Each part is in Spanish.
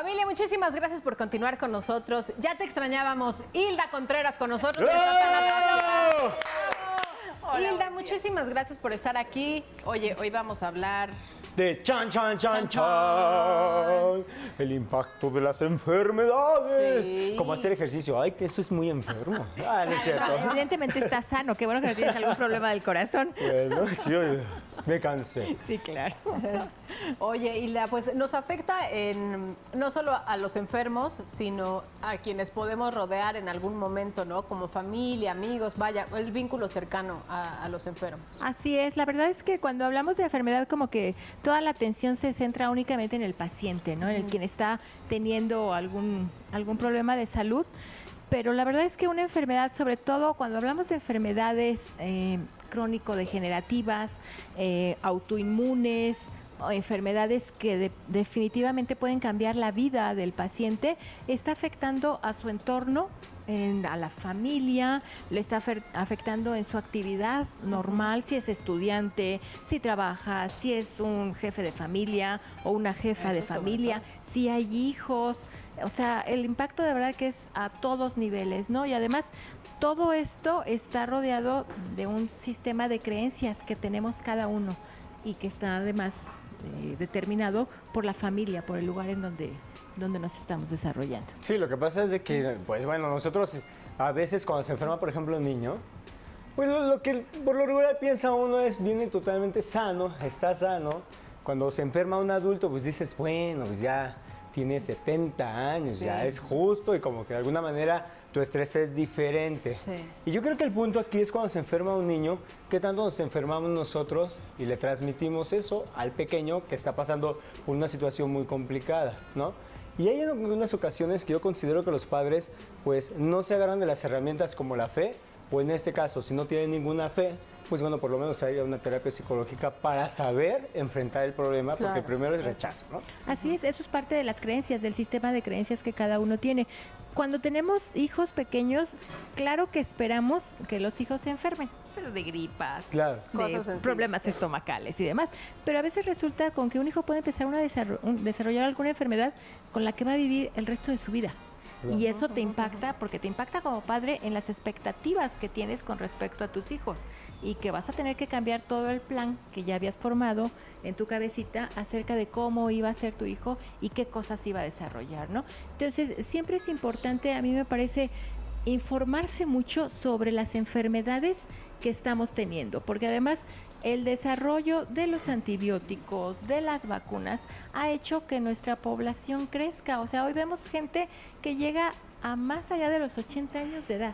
Familia, muchísimas gracias por continuar con nosotros. Ya te extrañábamos. Hilda Contreras con nosotros. Hola, Hilda, muchísimas gracias por estar aquí. Oye, hoy vamos a hablar de chan, chan, chan, chan. El impacto de las enfermedades. Sí. Como hacer ejercicio. Ay, que eso es muy enfermo. Ah, no es cierto. No, evidentemente está sano. Qué bueno que no tienes algún problema del corazón. Bueno, yo me cansé. Sí, claro. Oye, Hilda, pues nos afecta no solo a los enfermos, sino a quienes podemos rodear en algún momento, ¿no? Como familia, amigos, vaya, el vínculo cercano a los enfermos. Así es. La verdad es que cuando hablamos de enfermedad, como que toda la atención se centra únicamente en el paciente, ¿no? En el quien está teniendo algún problema de salud. Pero la verdad es que una enfermedad, sobre todo cuando hablamos de enfermedades crónico-degenerativas, autoinmunes, o enfermedades que definitivamente pueden cambiar la vida del paciente, está afectando a su entorno, a la familia, le está afectando en su actividad normal, si es estudiante, si trabaja, si es un jefe de familia o una jefa de familia, si hay hijos. O sea, el impacto de verdad que es a todos niveles, ¿no? Y además todo esto está rodeado de un sistema de creencias que tenemos cada uno y que está además determinado por la familia, por el lugar en donde nos estamos desarrollando. Sí, lo que pasa es de que, pues bueno, nosotros a veces cuando se enferma, por ejemplo, un niño, pues lo que por lo regular piensa uno es, viene totalmente sano, está sano. Cuando se enferma un adulto, pues dices, bueno, pues ya tiene 70 años, sí, ya es justo y como que de alguna manera tu estrés es diferente. Sí. Y yo creo que el punto aquí es cuando se enferma un niño, qué tanto nos enfermamos nosotros y le transmitimos eso al pequeño que está pasando por una situación muy complicada, ¿no? Y hay algunas ocasiones que yo considero que los padres pues no se agarran de las herramientas como la fe, o en este caso, si no tienen ninguna fe, pues bueno, por lo menos hay una terapia psicológica para saber enfrentar el problema, porque claro, primero es rechazo, ¿no? Así es, eso es parte de las creencias, del sistema de creencias que cada uno tiene. Cuando tenemos hijos pequeños, claro que esperamos que los hijos se enfermen, pero de gripas, claro, de problemas estomacales y demás. Pero a veces resulta con que un hijo puede empezar a desarrollar alguna enfermedad con la que va a vivir el resto de su vida. Y eso te impacta, porque te impacta como padre en las expectativas que tienes con respecto a tus hijos y que vas a tener que cambiar todo el plan que ya habías formado en tu cabecita acerca de cómo iba a ser tu hijo y qué cosas iba a desarrollar, ¿no? Entonces, siempre es importante, a mí me parece, informarse mucho sobre las enfermedades que estamos teniendo, porque además el desarrollo de los antibióticos, de las vacunas, ha hecho que nuestra población crezca. O sea, hoy vemos gente que llega a más allá de los 80 años de edad,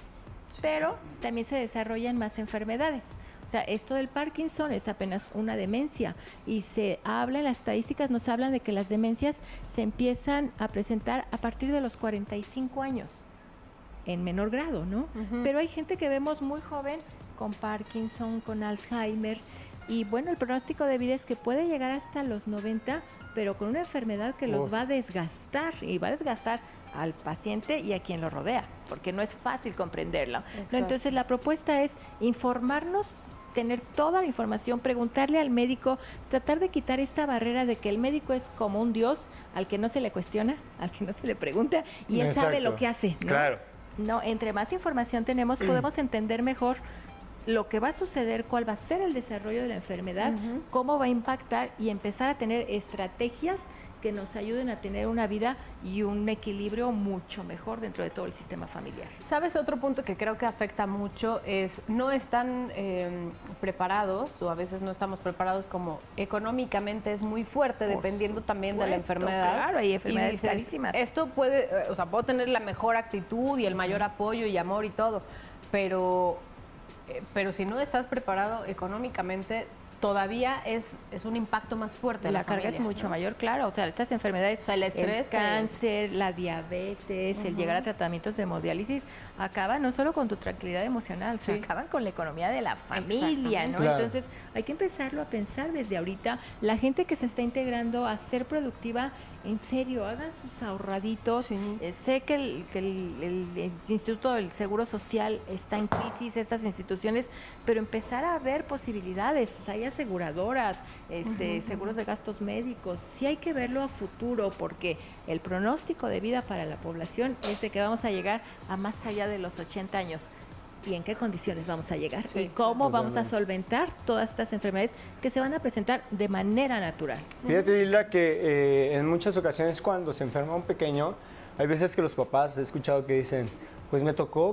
pero también se desarrollan más enfermedades. O sea, esto del Parkinson es apenas una demencia y se habla, en las estadísticas nos hablan de que las demencias se empiezan a presentar a partir de los 45 años. En menor grado, ¿no? Pero hay gente que vemos muy joven con Parkinson, con Alzheimer, y bueno, el pronóstico de vida es que puede llegar hasta los 90, pero con una enfermedad que los va a desgastar, y va a desgastar al paciente y a quien lo rodea, porque no es fácil comprenderlo. ¿No? Entonces la propuesta es informarnos, tener toda la información, preguntarle al médico, tratar de quitar esta barrera de que el médico es como un dios al que no se le cuestiona, al que no se le pregunta, y él sabe lo que hace, ¿no? Claro. No, entre más información tenemos, podemos entender mejor lo que va a suceder, cuál va a ser el desarrollo de la enfermedad, cómo va a impactar y empezar a tener estrategias que nos ayuden a tener una vida y un equilibrio mucho mejor dentro de todo el sistema familiar. ¿Sabes? Otro punto que creo que afecta mucho es no están preparados, o a veces no estamos preparados, como económicamente es muy fuerte, dependiendo también de la enfermedad. Claro, hay enfermedades dices, carísimas. Esto puede, o sea, puedo tener la mejor actitud y el mayor apoyo y amor y todo, pero si no estás preparado económicamente, todavía es un impacto más fuerte. La carga es mucho mayor, claro. O sea, estas enfermedades, el estrés, el cáncer, la diabetes, el llegar a tratamientos de hemodiálisis, acaban no solo con tu tranquilidad emocional, acaban con la economía de la familia, ¿no? Claro. Entonces, hay que empezarlo a pensar desde ahorita. La gente que se está integrando a ser productiva en serio, hagan sus ahorraditos. Sí. Sé que el Instituto del Seguro Social está en crisis, estas instituciones, pero empezar a ver posibilidades. O sea, hay aseguradoras, seguros de gastos médicos. Sí hay que verlo a futuro, porque el pronóstico de vida para la población es de que vamos a llegar a más allá de los 80 años. ¿Y en qué condiciones vamos a llegar? Sí, y cómo vamos a solventar todas estas enfermedades que se van a presentar de manera natural. Fíjate, Hilda, que en muchas ocasiones cuando se enferma un pequeño, hay veces que los papás, he escuchado que dicen, pues me tocó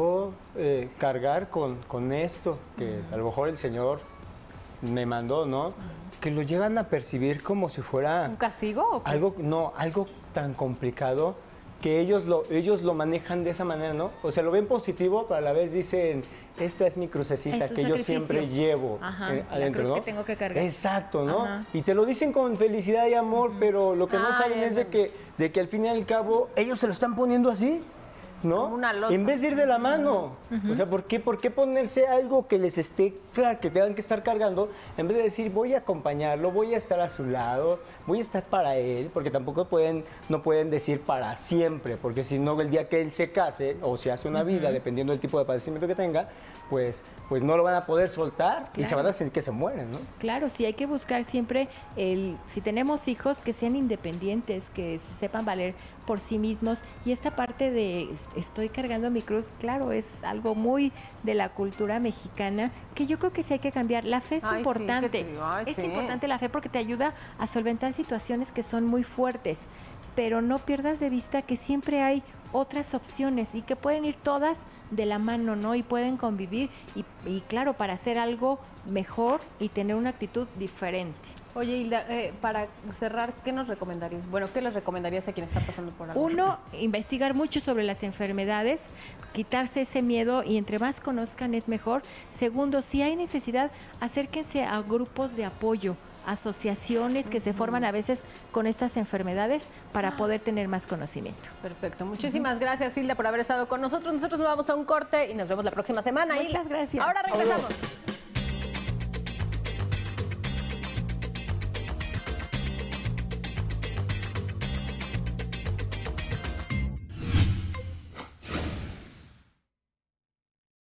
cargar con esto, que a lo mejor el Señor me mandó, ¿no? Que lo llegan a percibir como si fuera... ¿Un castigo? ¿O qué? Algo tan complicado, que ellos lo manejan de esa manera, ¿no? O sea, lo ven positivo, pero a la vez dicen, esta es mi crucecita que yo siempre llevo adentro, la cruz, ¿no? Que tengo que cargar. Exacto, ¿no? Y te lo dicen con felicidad y amor, pero lo que no saben es de que al fin y al cabo ellos se lo están poniendo así, ¿no? Como una losa. En vez de ir de la mano. O sea, ¿por qué ponerse algo que les esté, que tengan que estar cargando, en vez de decir, voy a acompañarlo, voy a estar a su lado, voy a estar para él? Porque tampoco no pueden decir para siempre, porque si no, el día que él se case o se hace una vida, dependiendo del tipo de padecimiento que tenga, pues no lo van a poder soltar y se van a sentir que se mueren, ¿no? Claro, sí, hay que buscar siempre, si tenemos hijos, que sean independientes, que se sepan valer por sí mismos. Y esta parte de estoy cargando mi cruz, claro, es algo muy de la cultura mexicana, que yo creo que sí hay que cambiar. La fe es importante, es importante la fe, porque te ayuda a solventar situaciones que son muy fuertes, pero no pierdas de vista que siempre hay otras opciones y que pueden ir todas de la mano, ¿no? Y pueden convivir y claro, para hacer algo mejor y tener una actitud diferente. Oye, Hilda, para cerrar, ¿qué nos recomendarías? Bueno, ¿qué les recomendarías a quien está pasando por algo? Uno, investigar mucho sobre las enfermedades, quitarse ese miedo y entre más conozcan es mejor. Segundo, si hay necesidad, acérquense a grupos de apoyo, asociaciones que se forman a veces con estas enfermedades para poder tener más conocimiento. Perfecto. Muchísimas gracias, Hilda, por haber estado con nosotros. Nosotros nos vamos a un corte y nos vemos la próxima semana. Muchas gracias. Ahora regresamos.